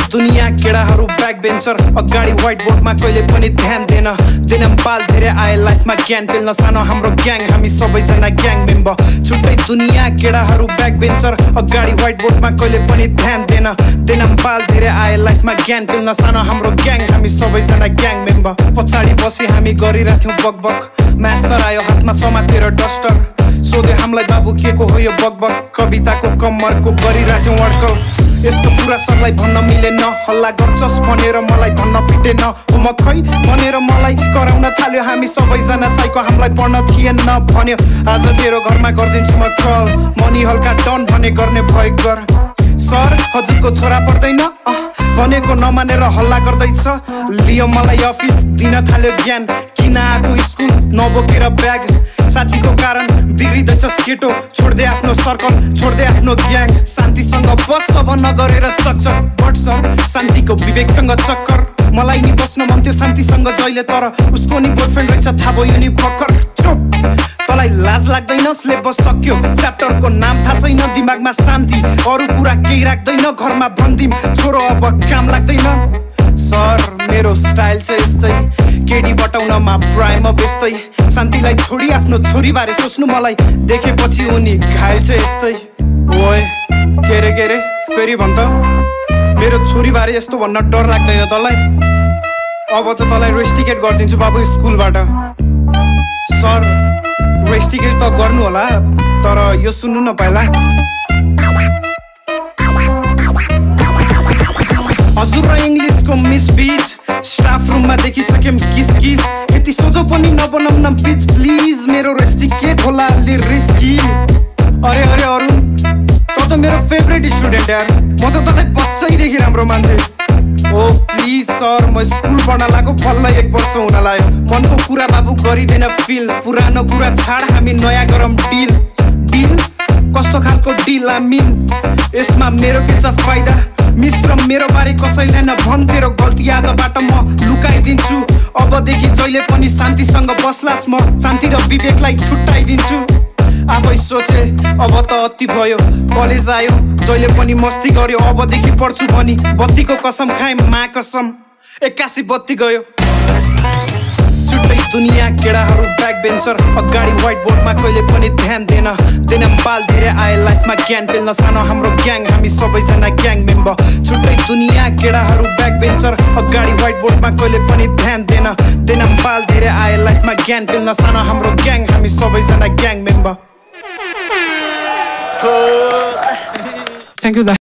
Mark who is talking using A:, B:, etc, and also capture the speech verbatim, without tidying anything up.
A: दुनिया केडाहरू back bencher अगाडि व्हाइट बोर्डमा कहिले पनि ध्यान देन दिनम बाल धेरै आए लाइफमा ज्ञान पेल्न सानो हाम्रो ग्याङ हामी सबैजना ग्याङ मेम्बर छुट्टै दुनिया केडाहरू ब्याक बेन्चर अगाडि व्हाइट बोर्डमा कहिले पनि ध्यान देन दिनम बाल धेरै आए लाइफमा ज्ञान पेल्न सानो हाम्रो ग्याङ हामी सबैजना ग्याङ मेम्बर पछाडि बसी हामी गरिराथ्यौं बकबक मास्टर आयो हातमा समातेर डस्टर सोधे हामीलाई बाबु के को हो यो बकबक कविताको कम्मरको गरिराथ्यौं अड्कल यस्तो कुरा सरलाई भन्न मिलेन हल्ला गर्छस् भनेर मलाई धन्न पिटेन होमवर्क खै भनेर मलाई कराउन थाल्यो हामी सबैजना साइको हामीलाई पढ्न थिएन भन्यो आज तेरो घरमा गर्दिन्छु म कल मनी हल्का डन भने गर्ने भय गर सर हजुरको छोरा पढ्दैन भनेको नमानेर हल्ला गर्दैछ लियो मलाई अफिस दिन थाल्यो ज्ञान किन आएको स्कुल नबोकेर ब्याग साथीको कारण बिग्रिँदैछस् केटो छोड्दै आफ्नो सर्कल छोड्दै आफ्नो ग्याङ शान्तिसँग बस सब नगरेर चकचक बट सर शान्तिको विवेकसँग चक्कर मलाई नि बस्न मन थियो शान्तिसँग जहिले तर उसको नि बोयफ्रेन्ड रहेछ थाहा भयो नि भर्खर चुप तँलाई लाज लाग्दैन सिलेबस सक्यो च्याप्टरको नाम थाहा छैन दिमागमा शान्ति अरू कुरा केही राख्दैन घरमा भन्दिम छोरो अब काम लाग्दैन सर मेरो स्टाइल चाहिँ यस्तै केडी बटाउनमा प्राइम बेस्तै शान्तिलाई छोडी आफ्नो छोरी बारे सोच्नु मलाई देखेपछि उनी घायल चाहिँ यस्तै ओए के रे के रे फेरि भन् त मेरो छोरी बारे यस्तो भन्न डर लाग्दैन तँलाई अब त तँलाई रेस्टिकेट गरिदिन्छु बाबु स्कुलबाट सर रेस्टिकेट त गर्नु होला तर यो सुन्नु न पहिला हजुर र इङ्ग्लिसको मिस बीच स्टाफ रुममा देखिसक्यौं किस किस यति सोझो पनि नबनाऊ न बिच प्लिज मेरो रेस्टिकेट होला अलि रिस्की अरे अरे अरुण त त मेरो फेभरेट स्टुडेन्ट यार म त तँलाई बच्चैदेखि राम्रो मान्थे ओ प्लिज सर म स्कुल पढ्न लागेको बल्ल एक वर्ष हुन लाग्यो मनको कुरा बाबु गरिदिन फिल पुरानो कुरा छाड हामी नयाँ गरौँ डिल डिल कस्तो खालको डिल आई मिन यसमा मेरो के छ फाइदा मिश्र मेरो बारे कसैले नभन् तेरो गल्ती आजबाट म लुकाइदिन्छु अबदेखि जहिले पनि शान्तिसँग बस्लास् म शान्ति र विवेकलाई छुट्टाइदिन्छु आफै सोचे अब त अति भयो कलेज आयो जहिले पनि मस्ती गर्यो अबदेखि पढ्छु भनी बत्तीको कसम खाए मा कसम एक्कासी बत्ती गयो छुट्टै दुनिया केडाहरू ब्याक बेन्चर अगाडि व्हाइट बोर्डमा कहिले पनि ध्यान देन दिनम बाल धेरै आए लाइफमा ज्ञान पेल्न सानो हाम्रो ग्याङ हामी सबैजना ग्याङ मेम्बर छुट्टै दुनिया केडाहरू ब्याक बेन्चर अगाडि व्हाइट बोर्डमा कहिले पनि ध्यान देन दिनम बाल धेरै आए लाइफमा ज्ञान पेल्न सानो हाम्रो ग्याङ हामी सबैजना ग्याङ मेम्बर थ्याङ्क यू